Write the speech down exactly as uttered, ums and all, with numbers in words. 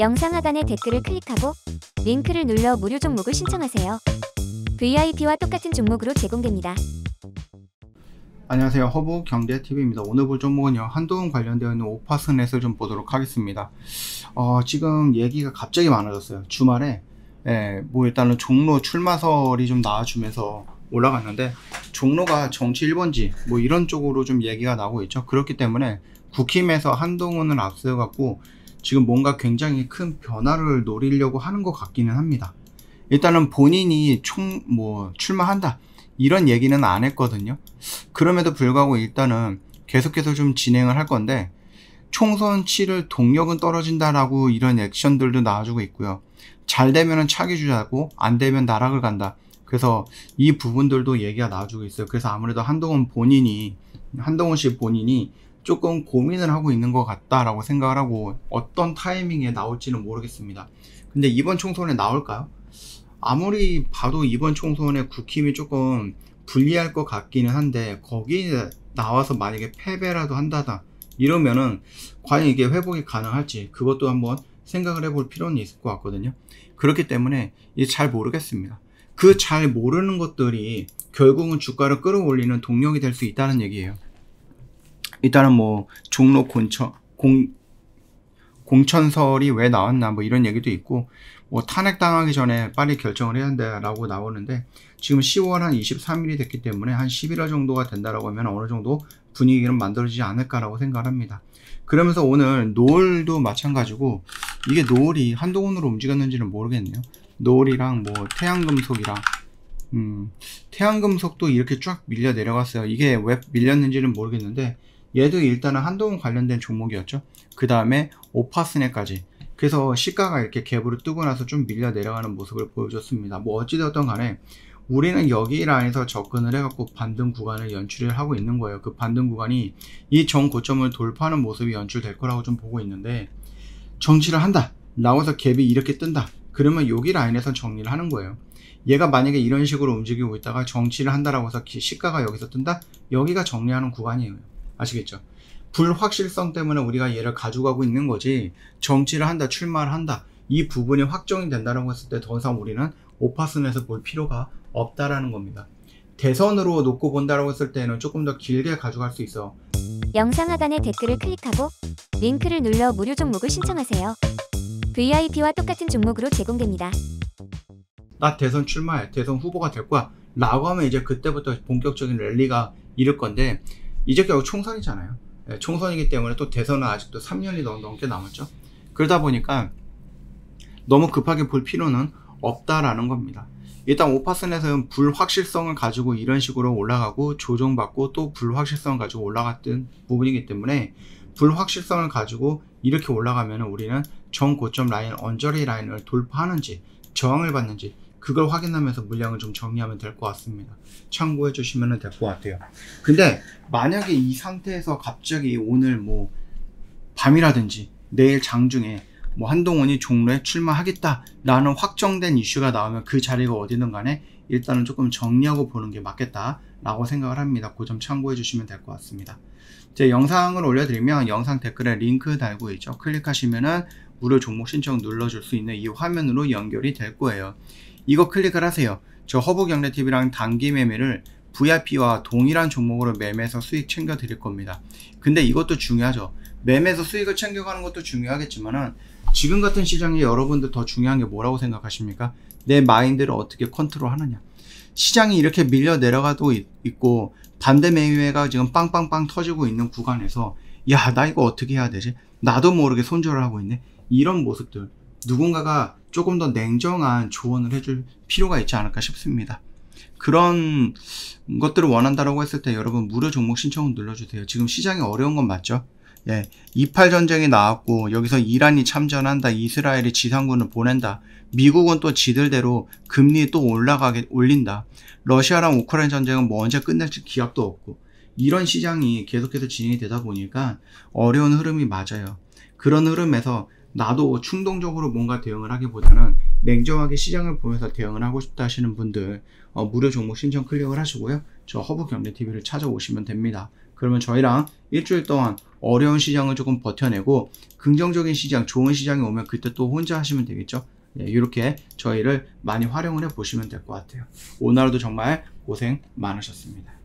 영상 하단의 댓글을 클릭하고 링크를 눌러 무료 종목을 신청하세요. 브이아이피와 똑같은 종목으로 제공됩니다. 안녕하세요. 허브경제티비입니다. 오늘 볼 종목은요, 한동훈 관련되어 있는 오파스넷을 좀 보도록 하겠습니다. 어, 지금 얘기가 갑자기 많아졌어요. 주말에 예, 뭐 일단은 종로 출마설이 좀 나와주면서 올라갔는데, 종로가 정치 일 번지 뭐 이런 쪽으로 좀 얘기가 나오고 있죠. 그렇기 때문에 국힘에서 한동훈을 앞세워 갖고 지금 뭔가 굉장히 큰 변화를 노리려고 하는 것 같기는 합니다. 일단은 본인이 총 뭐 출마한다 이런 얘기는 안 했거든요. 그럼에도 불구하고 일단은 계속해서 좀 진행을 할 건데, 총선 치를 동력은 떨어진다라고 이런 액션들도 나와주고 있고요. 잘 되면은 차기 주자고, 안 되면 나락을 간다. 그래서 이 부분들도 얘기가 나와주고 있어요. 그래서 아무래도 한동훈 본인이, 한동훈 씨 본인이 조금 고민을 하고 있는 것 같다라고 생각을 하고, 어떤 타이밍에 나올지는 모르겠습니다. 근데 이번 총선에 나올까요? 아무리 봐도 이번 총선에 국힘이 조금 불리할 것 같기는 한데, 거기에 나와서 만약에 패배라도 한다다 이러면은 과연 이게 회복이 가능할지, 그것도 한번 생각을 해볼 필요는 있을 것 같거든요. 그렇기 때문에 이게 잘 모르겠습니다. 그 잘 모르는 것들이 결국은 주가를 끌어올리는 동력이 될 수 있다는 얘기예요. 일단은 뭐 종로 공천, 공, 공천설이 왜 나왔나 뭐 이런 얘기도 있고, 뭐 탄핵당하기 전에 빨리 결정을 해야 한다라고 나오는데, 지금 시월 한 이십삼 일이 됐기 때문에 한 십일월 정도가 된다라고 하면 어느 정도 분위기는 만들어지지 않을까라고 생각을 합니다. 그러면서 오늘 노을도 마찬가지고, 이게 노을이 한동훈으로 움직였는지는 모르겠네요. 노을이랑 뭐 태양금속이랑 음, 태양금속도 이렇게 쫙 밀려 내려갔어요. 이게 왜 밀렸는지는 모르겠는데, 얘도 일단은 한동훈 관련된 종목이었죠. 그 다음에 오파스넷까지. 그래서 시가가 이렇게 갭으로 뜨고 나서 좀 밀려 내려가는 모습을 보여줬습니다. 뭐 어찌되었던 간에 우리는 여기 라인에서 접근을 해갖고 반등 구간을 연출을 하고 있는 거예요. 그 반등 구간이 이 전 고점을 돌파하는 모습이 연출될 거라고 좀 보고 있는데, 정치를 한다, 나와서 갭이 이렇게 뜬다, 그러면 여기 라인에서 정리를 하는 거예요. 얘가 만약에 이런 식으로 움직이고 있다가 정치를 한다라고 해서 시가가 여기서 뜬다? 여기가 정리하는 구간이에요. 아시겠죠? 불확실성 때문에 우리가 얘를 가져가고 있는 거지, 정치를 한다, 출마를 한다, 이 부분이 확정이 된다고 했을 때 더 이상 우리는 오파스넷을 볼 필요가 없다라는 겁니다. 대선으로 놓고 본다고 했을 때는 조금 더 길게 가져갈 수 있어. 영상 하단의 댓글을 클릭하고 링크를 눌러 무료 종목을 신청하세요. 브이아이피와 똑같은 종목으로 제공됩니다. 나 대선 출마해, 대선 후보가 될 거야 라고 하면 이제 그때부터 본격적인 랠리가 이룰 건데, 이제 결국 총선이잖아요. 네, 총선이기 때문에 또 대선은 아직도 삼 년이 넘게 남았죠. 그러다 보니까 너무 급하게 볼 필요는 없다라는 겁니다. 일단 오파스넷은 불확실성을 가지고 이런 식으로 올라가고 조정받고 또 불확실성을 가지고 올라갔던 부분이기 때문에, 불확실성을 가지고 이렇게 올라가면 우리는 전 고점 라인, 언저리 라인을 돌파하는지 저항을 받는지, 그걸 확인하면서 물량을 좀 정리하면 될 것 같습니다. 참고해 주시면 될 것 같아요. 근데 만약에 이 상태에서 갑자기 오늘 뭐 밤이라든지 내일 장중에 뭐 한동훈이 종로에 출마하겠다 라는 확정된 이슈가 나오면, 그 자리가 어디든 간에 일단은 조금 정리하고 보는 게 맞겠다 라고 생각을 합니다. 그 점 참고해 주시면 될 것 같습니다. 제 영상을 올려드리면 영상 댓글에 링크 달고 있죠. 클릭하시면은 무료 종목 신청 눌러줄 수 있는 이 화면으로 연결이 될 거예요. 이거 클릭을 하세요. 저 허브경제티비랑 단기 매매를 브이아이피와 동일한 종목으로 매매해서 수익 챙겨 드릴 겁니다. 근데 이것도 중요하죠. 매매해서 수익을 챙겨가는 것도 중요하겠지만은, 지금 같은 시장에 여러분들 더 중요한 게 뭐라고 생각하십니까? 내 마인드를 어떻게 컨트롤 하느냐. 시장이 이렇게 밀려 내려가도 있고 반대 매매가 지금 빵빵빵 터지고 있는 구간에서, 야, 나 이거 어떻게 해야 되지? 나도 모르게 손절을 하고 있네. 이런 모습들, 누군가가 조금 더 냉정한 조언을 해줄 필요가 있지 않을까 싶습니다. 그런 것들을 원한다라고 했을 때 여러분 무료 종목 신청을 눌러주세요. 지금 시장이 어려운 건 맞죠? 예, 이팔 전쟁이 나왔고 여기서 이란이 참전한다, 이스라엘이 지상군을 보낸다, 미국은 또 지들대로 금리 또 올라가게 올린다, 러시아랑 우크라이나 전쟁은 뭐 언제 끝날지 기약도 없고, 이런 시장이 계속해서 진행이 되다 보니까 어려운 흐름이 맞아요. 그런 흐름에서 나도 충동적으로 뭔가 대응을 하기보다는 냉정하게 시장을 보면서 대응을 하고 싶다 하시는 분들, 어, 무료 종목 신청 클릭을 하시고요. 저 허브경제티비를 찾아오시면 됩니다. 그러면 저희랑 일주일 동안 어려운 시장을 조금 버텨내고 긍정적인 시장, 좋은 시장이 오면 그때 또 혼자 하시면 되겠죠. 네, 이렇게 저희를 많이 활용을 해 보시면 될 것 같아요. 오늘 하루도 정말 고생 많으셨습니다.